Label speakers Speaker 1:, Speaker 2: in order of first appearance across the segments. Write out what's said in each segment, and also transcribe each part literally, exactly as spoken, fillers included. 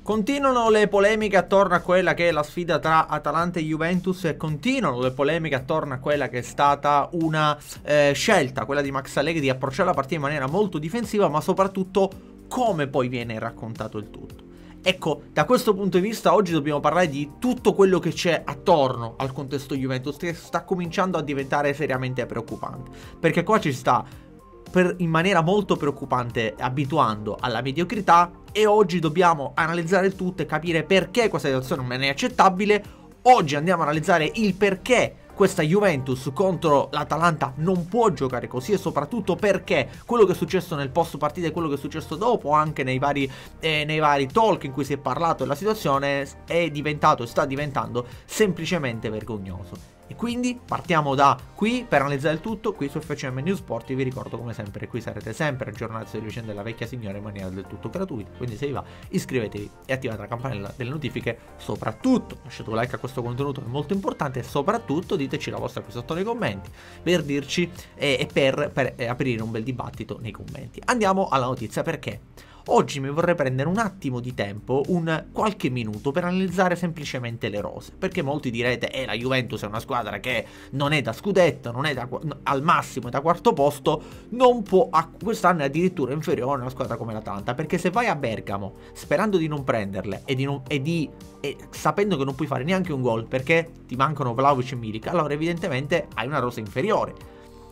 Speaker 1: Continuano le polemiche attorno a quella che è la sfida tra Atalanta e Juventus e continuano le polemiche attorno a quella che è stata una eh, scelta, quella di Max Allegri, di approcciare la partita in maniera molto difensiva, ma soprattutto come poi viene raccontato il tutto. Ecco, da questo punto di vista oggi dobbiamo parlare di tutto quello che c'è attorno al contesto Juventus, che sta cominciando a diventare seriamente preoccupante, perché qua ci sta per, in maniera molto preoccupante abituando alla mediocrità, e oggi dobbiamo analizzare il tutto e capire perché questa situazione non è accettabile. Oggi andiamo a analizzare il perché questa Juventus contro l'Atalanta non può giocare così, e soprattutto perché quello che è successo nel post partita e quello che è successo dopo, anche nei vari, eh, nei vari talk in cui si è parlato della situazione, è diventato e sta diventando semplicemente vergognoso. E quindi partiamo da qui per analizzare il tutto qui su F C M News Sport. Vi ricordo come sempre, qui sarete sempre aggiornati sulle vicende della vecchia signora in maniera del tutto gratuita, quindi se vi va iscrivetevi e attivate la campanella delle notifiche. Soprattutto lasciate un like a questo contenuto che è molto importante, e soprattutto diteci la vostra qui sotto nei commenti per dirci eh, e per, per eh, aprire un bel dibattito nei commenti. Andiamo alla notizia, perché oggi mi vorrei prendere un attimo di tempo, un qualche minuto, per analizzare semplicemente le rose, perché molti direte eh la Juventus è una squadra che non è da scudetto, non è da, al massimo è da quarto posto, non può, quest'anno è addirittura inferiore a una squadra come l'Atalanta, perché se vai a Bergamo sperando di non prenderle e, di non, e, di, e sapendo che non puoi fare neanche un gol perché ti mancano Vlahovic e Milik, allora evidentemente hai una rosa inferiore.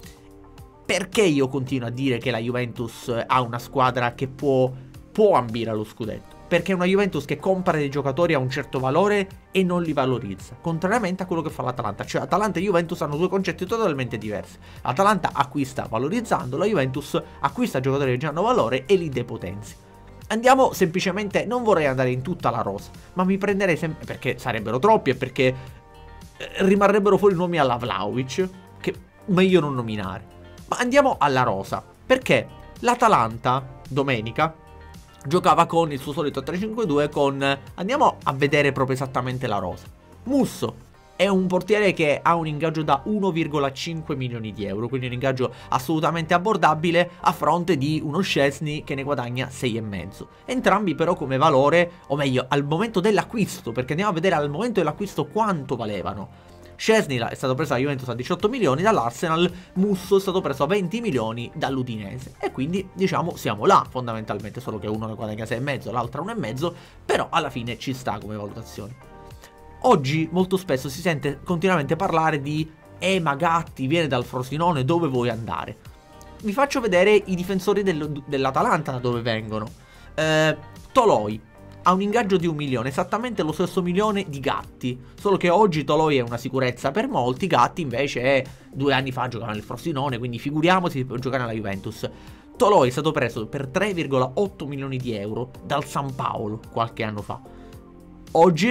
Speaker 1: Perché io continuo a dire che la Juventus ha una squadra che può, può ambire allo scudetto? Perché è una Juventus che compra dei giocatori a un certo valore e non li valorizza, contrariamente a quello che fa l'Atalanta. Cioè Atalanta e Juventus hanno due concetti totalmente diversi. L'Atalanta acquista valorizzando, la Juventus acquista giocatori che già hanno valore e li depotenzia. Andiamo semplicemente, non vorrei andare in tutta la rosa, ma mi prenderei sempre, perché sarebbero troppi e perché rimarrebbero fuori nomi alla Vlahovic, che meglio non nominare. Ma andiamo alla rosa, perché l'Atalanta domenica giocava con il suo solito tre cinque due con... Andiamo a vedere proprio esattamente la rosa. Musso è un portiere che ha un ingaggio da uno virgola cinque milioni di euro, quindi un ingaggio assolutamente abbordabile a fronte di uno Szczesny che ne guadagna sei e mezzo. Entrambi però come valore, o meglio al momento dell'acquisto, perché andiamo a vedere al momento dell'acquisto quanto valevano. Szczesny è stato preso dalla Juventus a diciotto milioni dall'Arsenal, Musso è stato preso a venti milioni dall'Udinese, e quindi diciamo siamo là fondamentalmente, solo che uno ne guadagna sei e mezzo, l'altro uno e mezzo, però alla fine ci sta come valutazione. Oggi molto spesso si sente continuamente parlare di eh ma Gatti viene dal Frosinone, dove vuoi andare? Vi faccio vedere i difensori del, dell'Atalanta da dove vengono. eh, Toloi ha un ingaggio di un milione, esattamente lo stesso milione di Gatti, solo che oggi Toloi è una sicurezza per molti, Gatti invece è, due anni fa giocava nel Frosinone, quindi figuriamoci per giocare nella Juventus. Toloi è stato preso per tre virgola otto milioni di euro dal San Paolo qualche anno fa. Oggi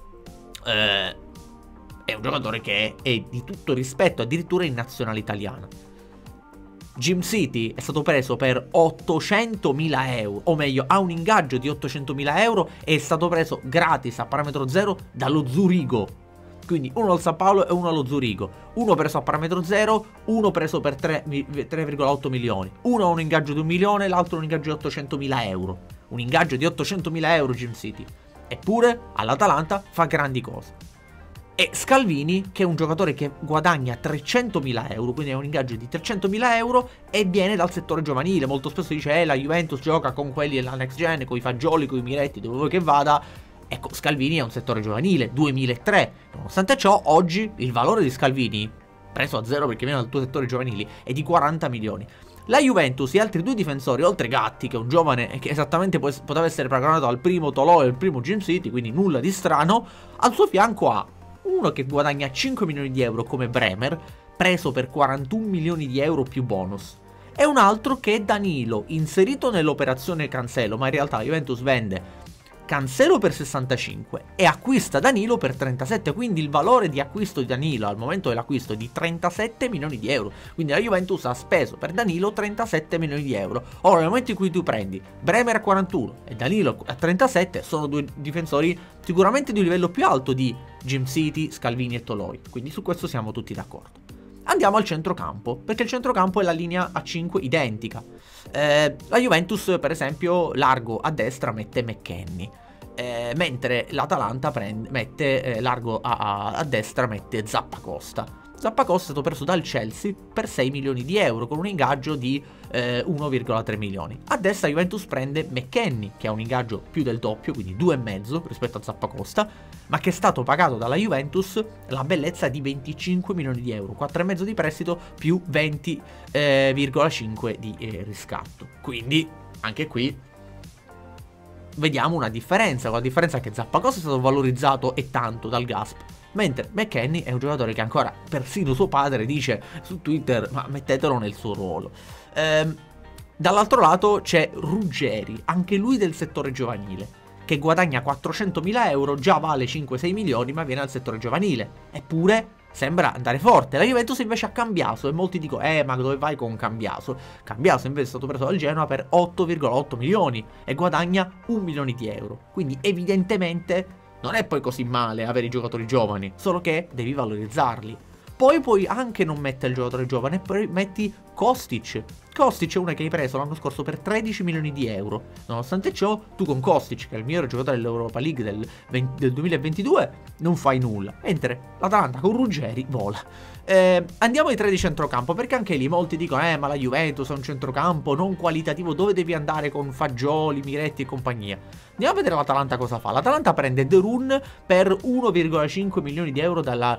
Speaker 1: eh, è un giocatore che è di tutto rispetto, addirittura in nazionale italiana. Gym City è stato preso per ottocentomila euro, o meglio ha un ingaggio di ottocentomila euro e è stato preso gratis a parametro zero dallo Zurigo. Quindi uno al San Paolo e uno allo Zurigo, uno preso a parametro zero, uno preso per tre virgola otto milioni, uno ha un ingaggio di un milione, l'altro un ingaggio di ottocentomila euro. Un ingaggio di ottocentomila euro Gym City, eppure all'Atalanta fa grandi cose. E Scalvini, che è un giocatore che guadagna trecentomila euro, quindi è un ingaggio di trecentomila euro, e viene dal settore giovanile. Molto spesso dice eh la Juventus gioca con quelli della next gen, con i Fagioli, con i Miretti, dove vuoi che vada. Ecco, Scalvini è un settore giovanile, duemilatré. Nonostante ciò, oggi il valore di Scalvini, preso a zero perché viene dal tuo settore giovanili, è di quaranta milioni. La Juventus e altri due difensori, oltre Gatti, che è un giovane che esattamente poteva essere paragonato al primo Toloi e al primo Gym City, quindi nulla di strano, al suo fianco ha uno che guadagna cinque milioni di euro come Bremer, preso per quarantuno milioni di euro più bonus, e un altro che è Danilo, inserito nell'operazione Cancelo, ma in realtà la Juventus vende Cancelo per sessantacinque e acquista Danilo per trentasette, quindi il valore di acquisto di Danilo al momento dell'acquisto è di trentasette milioni di euro, quindi la Juventus ha speso per Danilo trentasette milioni di euro. Ora nel momento in cui tu prendi Bremer a quarantuno e Danilo a trentasette, sono due difensori sicuramente di un livello più alto di Gym City, Scalvini e Toloi, quindi su questo siamo tutti d'accordo. Andiamo al centrocampo, perché il centrocampo è la linea a cinque identica. Eh, la Juventus per esempio largo a destra mette McKennie. eh, mentre l'Atalanta prende, mette eh, largo a, a, a destra, mette Zappacosta. Zappacosta è stato preso dal Chelsea per sei milioni di euro con un ingaggio di eh, uno virgola tre milioni. A destra Juventus prende McKennie, che ha un ingaggio più del doppio, quindi due e mezzo rispetto a Zappacosta, ma che è stato pagato dalla Juventus la bellezza di venticinque milioni di euro, quattro e mezzo di prestito più venti virgola cinque di eh, riscatto. Quindi anche qui vediamo una differenza, la differenza è che Zappacosta è stato valorizzato e tanto dal Gasp, mentre McKennie è un giocatore che ancora persino suo padre dice su Twitter ma mettetelo nel suo ruolo. Ehm, dall'altro lato c'è Ruggeri, anche lui del settore giovanile, che guadagna quattrocentomila euro, già vale cinque sei milioni ma viene dal settore giovanile, eppure sembra andare forte. La Juventus invece ha Cambiaso e molti dicono eh ma dove vai con Cambiaso? Cambiaso invece è stato preso dal Genoa per otto virgola otto milioni e guadagna un milione di euro, quindi evidentemente non è poi così male avere i giocatori giovani, solo che devi valorizzarli. Poi puoi anche non mettere il giocatore giovane, poi metti Kostic. Kostic è uno che hai preso l'anno scorso per tredici milioni di euro. Nonostante ciò, tu con Kostic, che è il migliore giocatore dell'Europa League del, venti, del duemilaventidue, non fai nulla. Mentre l'Atalanta con Ruggeri vola. Eh, andiamo ai tre di centrocampo, perché anche lì molti dicono eh ma la Juventus è un centrocampo non qualitativo, dove devi andare con Fagioli, Miretti e compagnia. Andiamo a vedere l'Atalanta cosa fa. L'Atalanta prende De Roon per uno virgola cinque milioni di euro dalla,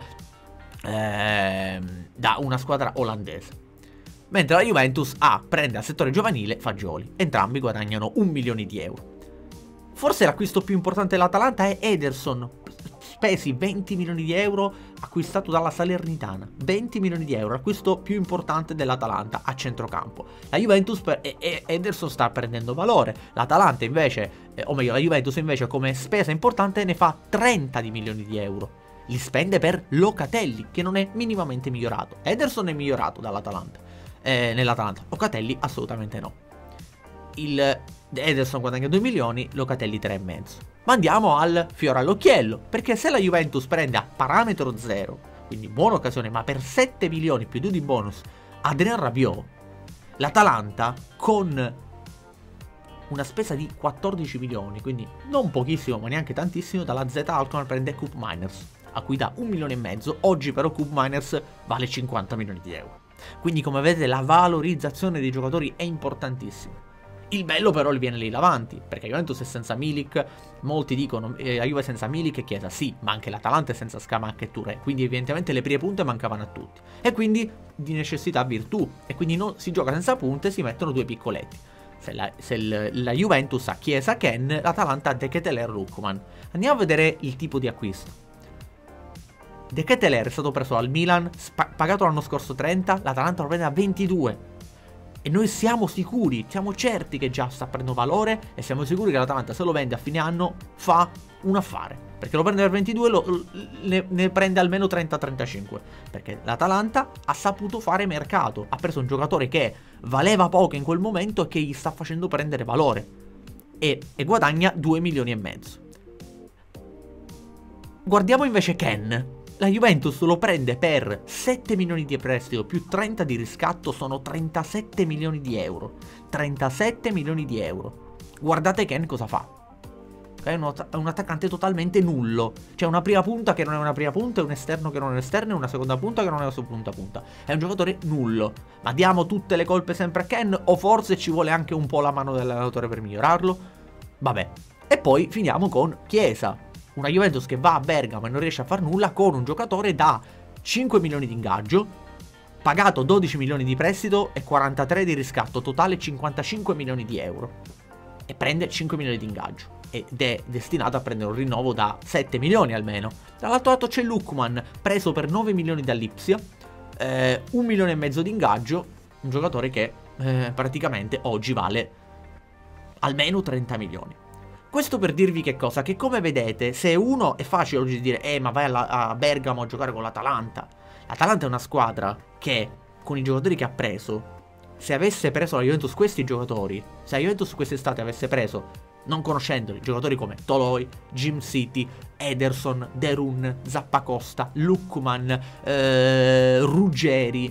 Speaker 1: eh, da una squadra olandese. Mentre la Juventus A prende al settore giovanile Fagioli. Entrambi guadagnano un milione di euro. Forse l'acquisto più importante dell'Atalanta è Ederson, spesi venti milioni di euro, acquistato dalla Salernitana. venti milioni di euro, l'acquisto più importante dell'Atalanta a centrocampo. La Juventus per, e, e Ederson sta prendendo valore. L'Atalanta invece, eh, o meglio la Juventus invece come spesa importante ne fa trenta di milioni di euro. Li spende per Locatelli, che non è minimamente migliorato. Ederson è migliorato dall'Atalanta, eh, nell'Atalanta. Locatelli assolutamente no. Il Ederson guadagna due milioni, Locatelli tre e mezzo. Ma andiamo al fiore all'occhiello, perché se la Juventus prende a parametro zero, quindi buona occasione, ma per sette milioni più due di bonus Adrien Rabiot, l'Atalanta con una spesa di quattordici milioni, quindi non pochissimo ma neanche tantissimo, dalla Z Alkmaar prende Koop Miners, a cui dà un milione e mezzo. Oggi però Koop Miners vale cinquanta milioni di euro. Quindi come vedete la valorizzazione dei giocatori è importantissima. Il bello però viene lì davanti, perché Juventus è senza Milik, molti dicono eh, la Juve è senza Milik e Chiesa, sì, ma anche l'Atalanta è senza Scamacca e Touré, quindi evidentemente le prime punte mancavano a tutti. E quindi di necessità virtù, e quindi non si gioca senza punte, si mettono due piccoletti. Se la, se il, la Juventus ha Chiesa, Ken, l'Atalanta ha De Ketelaere, Lookman. Andiamo a vedere il tipo di acquisto. De Ketelaere è stato preso al Milan, pagato l'anno scorso trenta, l'Atalanta lo prende a ventidue. E noi siamo sicuri, siamo certi che già sta prendendo valore e siamo sicuri che l'Atalanta se lo vende a fine anno fa un affare. Perché lo prende per ventidue, lo, ne, ne prende almeno trenta trentacinque. Perché l'Atalanta ha saputo fare mercato, ha preso un giocatore che valeva poco in quel momento e che gli sta facendo prendere valore. E, e guadagna due milioni e mezzo. Guardiamo invece Ken. La Juventus lo prende per sette milioni di prestito più trenta di riscatto, sono trentasette milioni di euro. trentasette milioni di euro. Guardate Ken cosa fa. È un, è un attaccante totalmente nullo. C'è una prima punta che non è una prima punta, e un esterno che non è un esterno, e una seconda punta che non è una seconda punta. È un giocatore nullo. Ma diamo tutte le colpe sempre a Ken? O forse ci vuole anche un po' la mano dell'allenatore per migliorarlo? Vabbè. E poi finiamo con Chiesa. Una Juventus che va a Bergamo e non riesce a far nulla con un giocatore da cinque milioni di ingaggio, pagato dodici milioni di prestito e quarantatré di riscatto, totale cinquantacinque milioni di euro. E prende cinque milioni di ingaggio. Ed è destinato a prendere un rinnovo da sette milioni almeno. Dall'altro lato c'è Lookman, preso per nove milioni dall'Ipsia, eh, un milione e mezzo di ingaggio, un giocatore che eh, praticamente oggi vale almeno trenta milioni. Questo per dirvi che cosa? Che come vedete, se uno è facile oggi dire eh ma vai alla, a Bergamo a giocare con l'Atalanta. L'Atalanta è una squadra che con i giocatori che ha preso, se avesse preso la Juventus questi giocatori, se la Juventus quest'estate avesse preso, non conoscendoli, giocatori come Toloi, Jim City, Ederson, De Roon, Zappacosta, Lookman, eh, Ruggeri,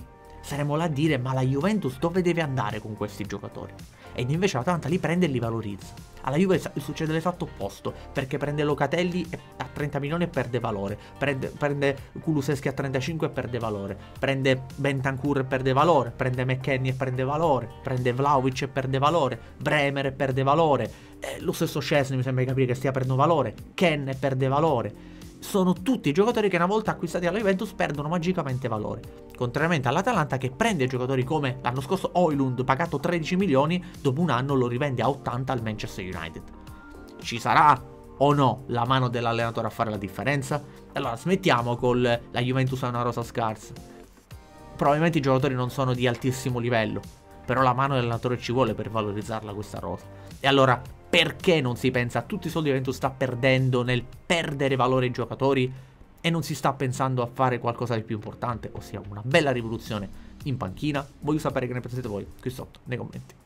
Speaker 1: saremo là a dire ma la Juventus dove deve andare con questi giocatori? Ed invece l'Atalanta li prende e li valorizza. Alla Juve succede l'esatto opposto, perché prende Locatelli a trenta milioni e perde valore, prende, prende Kulusevski a trentacinque e perde valore, prende Bentancur e perde valore, prende McKennie e perde valore, prende Vlahovic e perde valore, Bremer e perde valore, eh, lo stesso Szczesny mi sembra di capire che stia perdendo valore, Ken e perde valore. Sono tutti giocatori che una volta acquistati alla Juventus perdono magicamente valore, contrariamente all'Atalanta che prende giocatori come l'anno scorso Højlund pagato tredici milioni, dopo un anno lo rivende a ottanta al Manchester United. Ci sarà o no la mano dell'allenatore a fare la differenza? Allora smettiamo con la Juventus ha una rosa scarsa. Probabilmente i giocatori non sono di altissimo livello, però la mano dell'allenatore ci vuole per valorizzarla questa rosa. E allora perché non si pensa a tutti i soldi che Juventus sta perdendo nel perdere valore ai giocatori e non si sta pensando a fare qualcosa di più importante, ossia una bella rivoluzione in panchina? Voglio sapere che ne pensate voi qui sotto nei commenti.